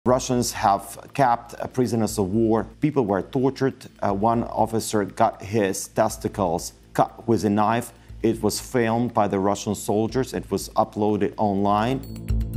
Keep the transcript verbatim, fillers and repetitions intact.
Russians have kept prisoners of war. People were tortured. Uh, one officer got his testicles cut with a knife. It was filmed by the Russian soldiers. It was uploaded online.